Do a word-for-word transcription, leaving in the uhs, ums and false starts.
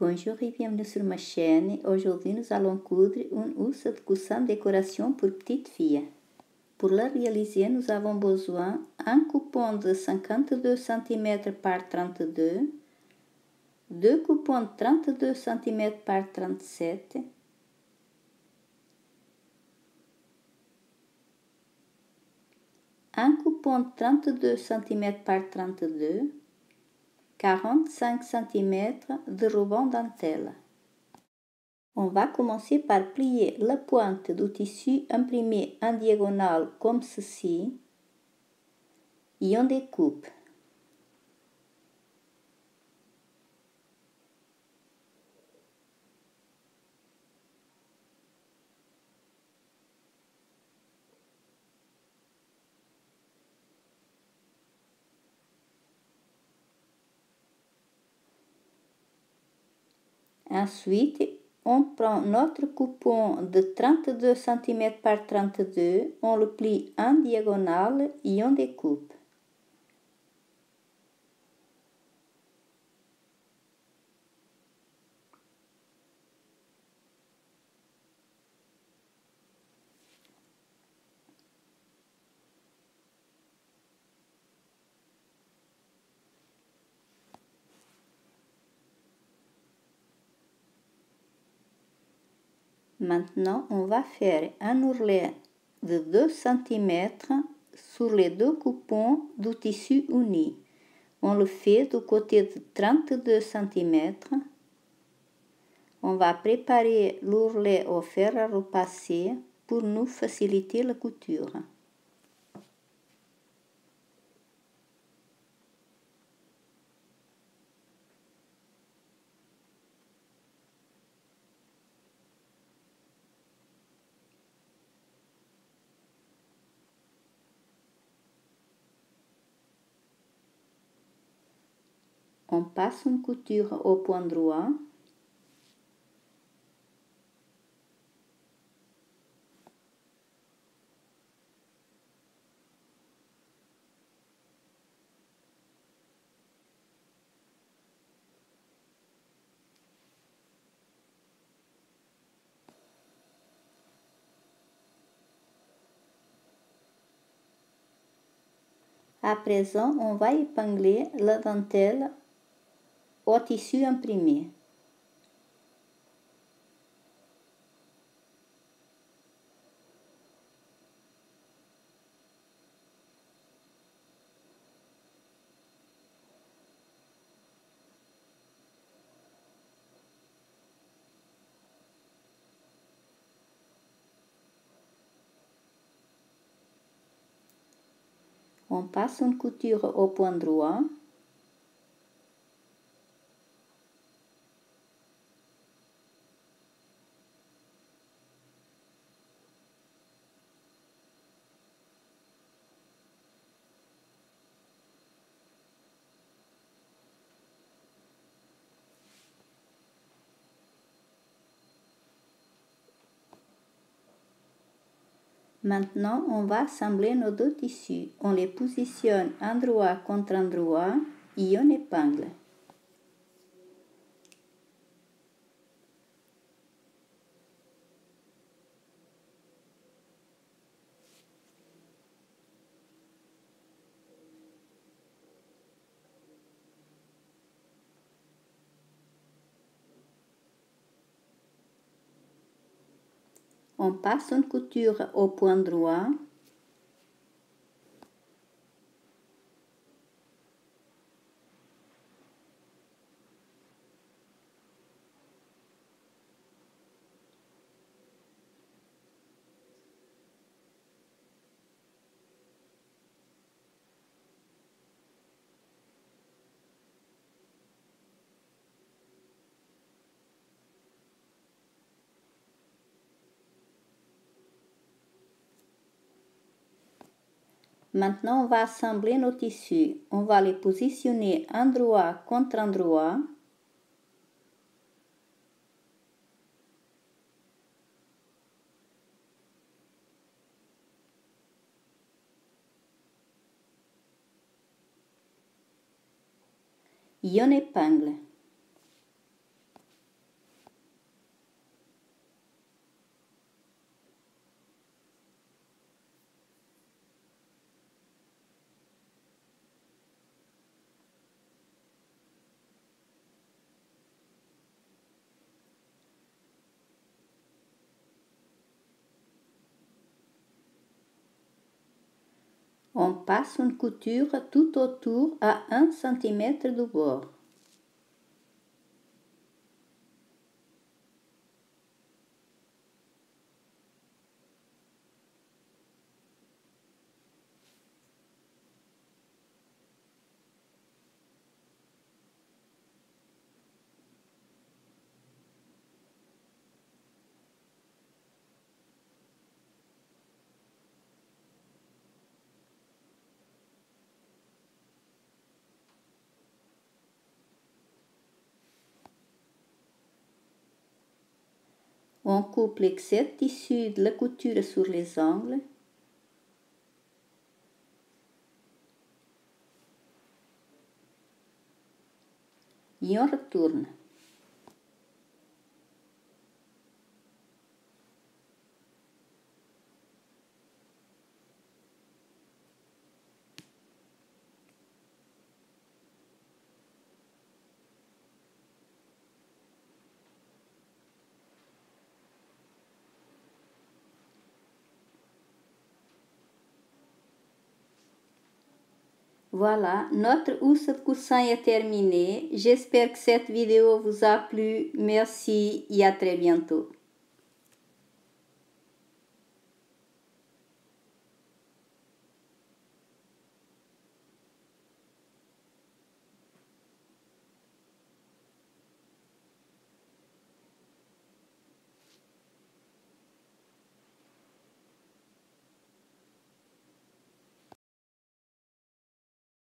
Bonjour et bienvenue sur ma chaîne. Aujourd'hui, nous allons coudre une housse de coussin décoration pour petites filles. Pour la réaliser, nous avons besoin d'un coupon de cinquante-deux centimètres par trente-deux, deux coupons de trente-deux centimètres par trente-sept, un coupon de trente-deux centimètres par trente-deux, quarante-cinq centimètres de ruban dentelle. On va commencer par plier la pointe du tissu imprimé en diagonale comme ceci et on découpe. Ensuite, on prend notre coupon de trente-deux centimètres par trente-deux, on le plie en diagonale et on découpe. Maintenant, on va faire un ourlet de deux centimètres sur les deux coupons du tissu uni. On le fait du côté de trente-deux centimètres. On va préparer l'ourlet au fer à repasser pour nous faciliter la couture. On passe une couture au point droit. À présent, on va épingler la dentelle au tissu imprimé. On passe une couture au point droit. Maintenant, on va assembler nos deux tissus. On les positionne endroit contre endroit et on épingle. On passe une couture au point droit. Maintenant, on va assembler nos tissus. On va les positionner endroit contre endroit. Et on épingle. On passe une couture tout autour à un centimètre du bord. On coupe l'excès de tissu de la couture sur les angles. Et on retourne. Voilà, notre housse de coussin est terminée. J'espère que cette vidéo vous a plu. Merci et à très bientôt.